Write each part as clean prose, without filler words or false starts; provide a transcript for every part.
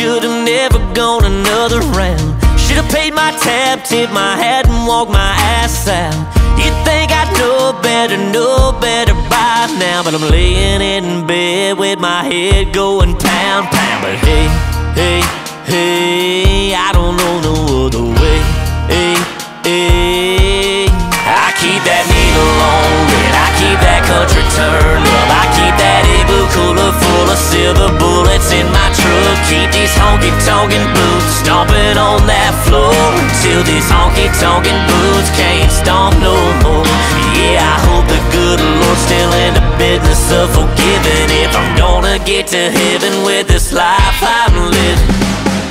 should've never gone another round. Should've paid my tab, tipped my hat, and walked my ass out. You'd think I'd know better by now, but I'm laying in bed with my head going pound, pound. But hey, hey, hey, I don't know no other way. Hey, hey, I keep that needle on red, I keep that country turned up, I keep that igloo cooler full of silver bullets in my truck. Keep these honky-tonkin' boots stomping on that floor until these honky-tonkin' boots can't stomp no more. Yeah, I hope the good Lord's still in the business of forgiving if I'm gonna get to heaven with this life I'm living.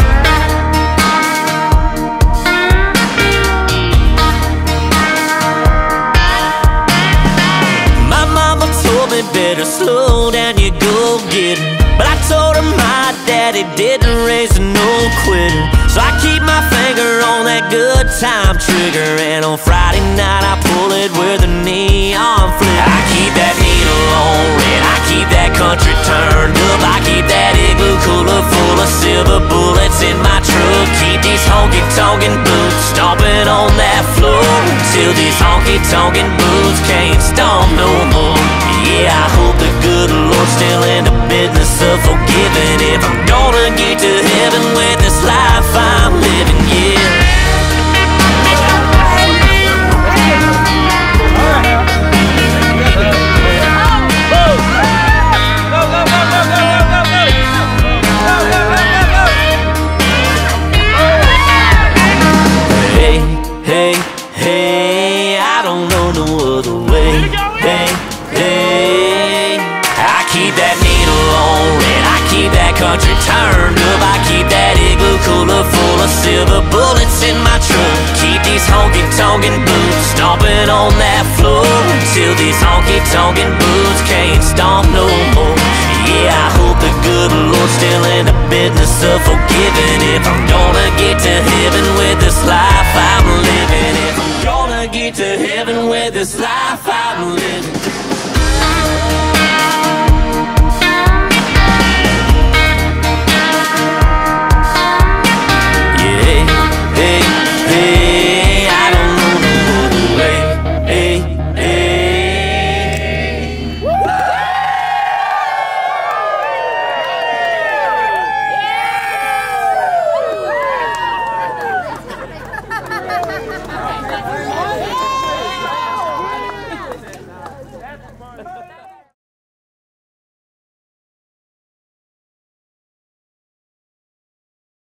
Better slow down, you go get it. But I told her my daddy didn't raise a no quitter. So I keep my finger on that good time trigger, and on Friday night I pull it with a neon flip. I keep that needle on red, I keep that country turned up, I keep that igloo cooler full of silver bullets in my truck. Keep these honky-tonkin' boots stomping on that floor until these honky-tonkin' boots can't stomp no more. Yeah, I hope the good Lord's still in the business of forgiving if I'm gonna get to heaven with this life I'm living, yeah. Hey, hey, hey, I don't know no other way. Hey, hey, I keep that needle on red, I keep that country turned up, I keep that igloo cooler full of silver bullets in my truck. Keep these honky-tonkin' boots stomping on that floor until these honky-tonkin' boots can't stomp no more. Yeah, I hope the good Lord's still in the business of forgiving if I'm gonna get to heaven with this life I'm living. If I'm gonna get to heaven with this life I'm living.